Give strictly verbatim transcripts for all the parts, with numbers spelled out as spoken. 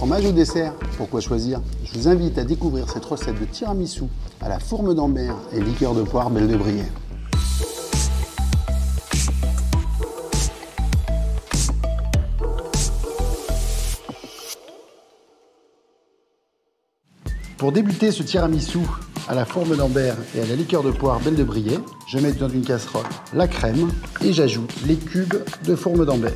Fromage ou dessert? Pourquoi choisir? Je vous invite à découvrir cette recette de tiramisu à la fourme d'Ambert et liqueur de poire Belle de Briey. Pour débuter ce tiramisu à la fourme d'Ambert et à la liqueur de poire Belle de Briey, je mets dans une casserole la crème et j'ajoute les cubes de fourme d'Ambert.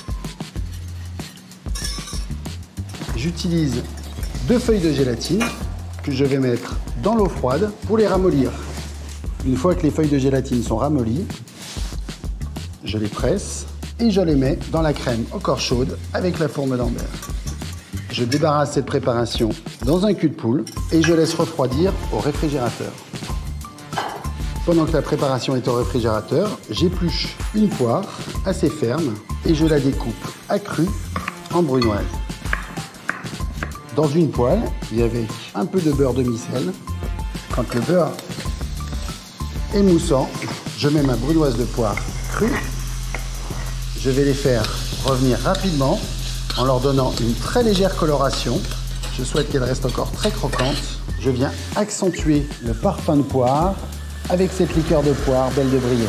J'utilise deux feuilles de gélatine que je vais mettre dans l'eau froide pour les ramollir. Une fois que les feuilles de gélatine sont ramollies, je les presse et je les mets dans la crème encore chaude avec la fourme d'Ambert. Je débarrasse cette préparation dans un cul de poule et je laisse refroidir au réfrigérateur. Pendant que la préparation est au réfrigérateur, j'épluche une poire assez ferme et je la découpe à cru en brunoise. Dans une poêle, et avec un peu de beurre demi-sel, quand le beurre est moussant, je mets ma brunoise de poire crue. Je vais les faire revenir rapidement en leur donnant une très légère coloration. Je souhaite qu'elle reste encore très croquante. Je viens accentuer le parfum de poire avec cette liqueur de poire Belle de Briey.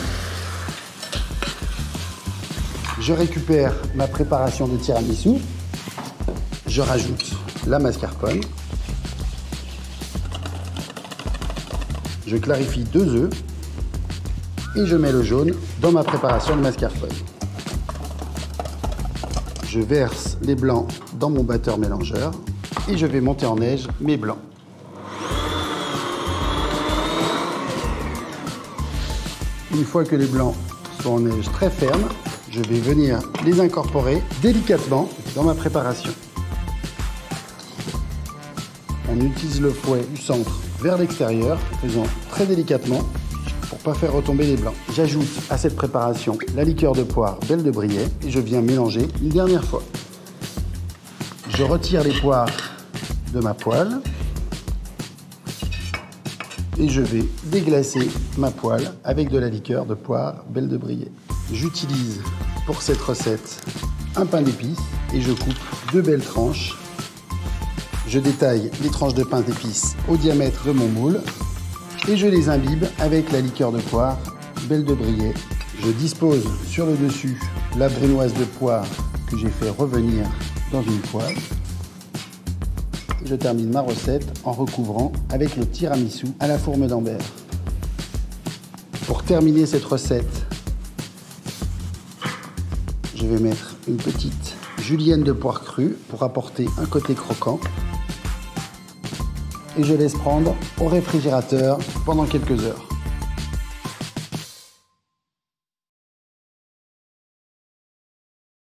Je récupère ma préparation de tiramisu. Je rajoute la mascarpone. Je clarifie deux œufs et je mets le jaune dans ma préparation de mascarpone. Je verse les blancs dans mon batteur mélangeur et je vais monter en neige mes blancs. Une fois que les blancs sont en neige très ferme, je vais venir les incorporer délicatement dans ma préparation. On utilise le fouet du centre vers l'extérieur, faisant très délicatement pour ne pas faire retomber les blancs. J'ajoute à cette préparation la liqueur de poire Belle de Briey et je viens mélanger une dernière fois. Je retire les poires de ma poêle et je vais déglacer ma poêle avec de la liqueur de poire Belle de Briey. J'utilise pour cette recette un pain d'épices et je coupe deux belles tranches. Je détaille les tranches de pain d'épices au diamètre de mon moule et je les imbibe avec la liqueur de poire Belle de Briey. Je dispose sur le dessus la brunoise de poire que j'ai fait revenir dans une poêle. Je termine ma recette en recouvrant avec le tiramisu à la fourme d'Ambert. Pour terminer cette recette, je vais mettre une petite julienne de poire crue pour apporter un côté croquant. Et je laisse prendre au réfrigérateur pendant quelques heures.